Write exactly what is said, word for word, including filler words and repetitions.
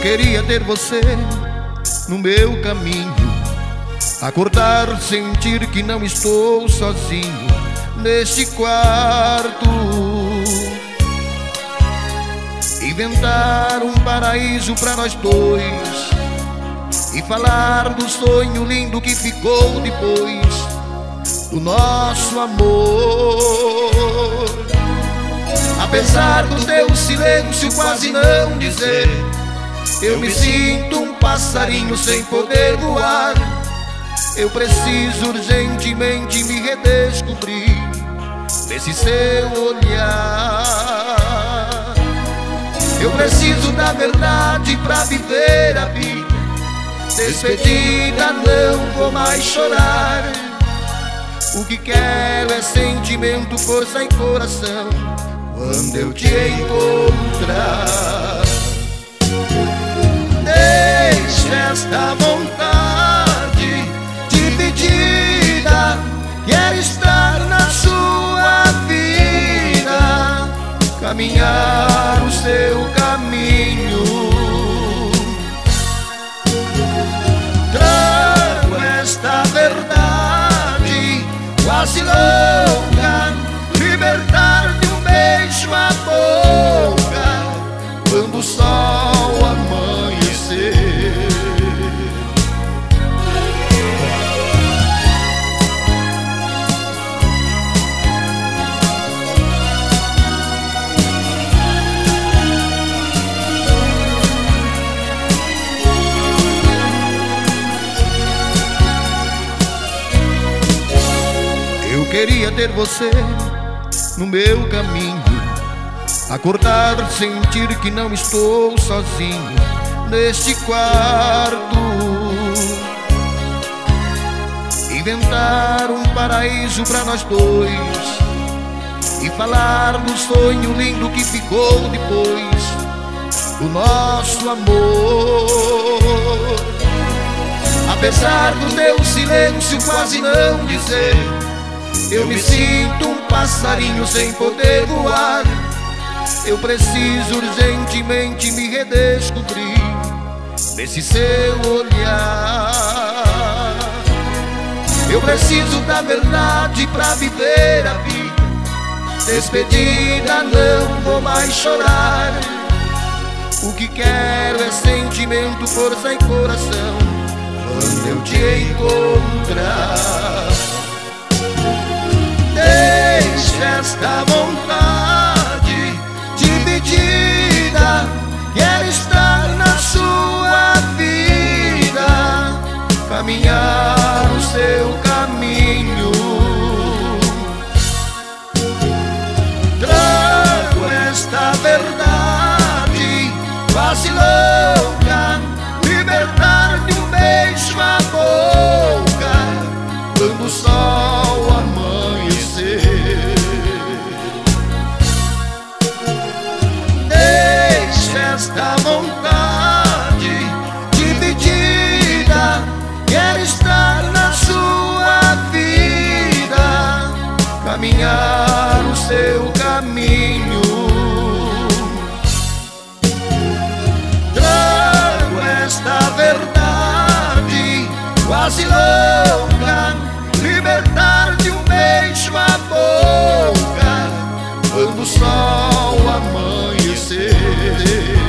queria ter você no meu caminho, acordar, sentir que não estou sozinho neste quarto, inventar um paraíso pra nós dois e falar do sonho lindo que ficou depois do nosso amor. Apesar do teu silêncio quase não dizer, eu me sinto um passarinho sem poder voar. Eu preciso urgentemente me redescobrir nesse seu olhar. Eu preciso da verdade pra viver a vida. Despedida, não vou mais chorar. O que quero é sentimento, força e coração quando eu te encontrar. Deixa esta vontade dividida, quero estar na sua vida, caminhar o seu caminho. Trago esta verdade quase louca, libertar de um beijo a boca quando o sol amanhecer. Eu queria ter você no meu caminho, acordar, sentir que não estou sozinho neste quarto, inventar um paraíso pra nós dois e falar do sonho lindo que ficou depois do nosso amor. Apesar do teu silêncio quase não dizer, eu me sinto um passarinho sem poder voar. Eu preciso urgentemente me redescobrir nesse seu olhar. Eu preciso da verdade pra viver a vida. Despedida, não vou mais chorar. O que quero é sentimento, força e coração quando eu te encontrar. Deixa esta vontade dividida, quero estar na sua vida, caminhar o seu caminho. Trago esta verdade quase louca, libertar de um beijo a boca quando o sol amanhecer. Deixa esta vontade dividida, quero estar na sua vida, caminhar o seu caminho. Trago esta verdade quase louca, libertar de um beijo a boca quando o sol amanhecer.